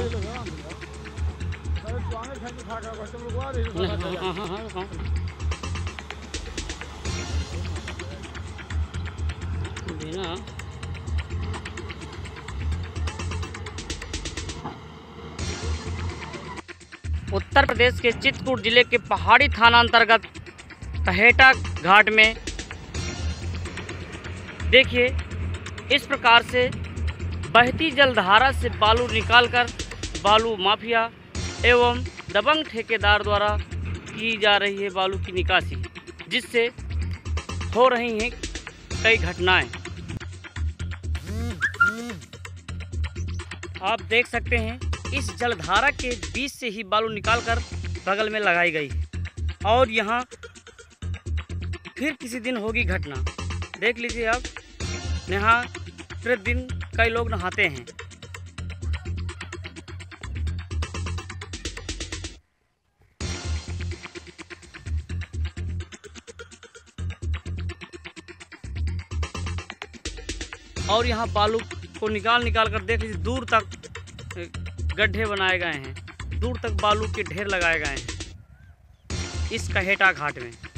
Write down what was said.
उत्तर प्रदेश के चित्रकूट जिले के पहाड़ी थाना अंतर्गत कहेटा घाट में देखिए इस प्रकार से बहती जलधारा से बालू निकालकर बालू माफिया एवं दबंग ठेकेदार द्वारा की जा रही है बालू की निकासी, जिससे हो रही हैं कई घटनाएं। आप देख सकते हैं इस जलधारा के बीच से ही बालू निकालकर बगल में लगाई गई है और यहाँ फिर किसी दिन होगी घटना। देख लीजिए आप, यहाँ प्रतिदिन कई लोग नहाते हैं। और यहाँ बालू को निकाल कर देख लीजिए, दूर तक गड्ढे बनाए गए हैं, दूर तक बालू के ढेर लगाए गए हैं इस कहेटा घाट में।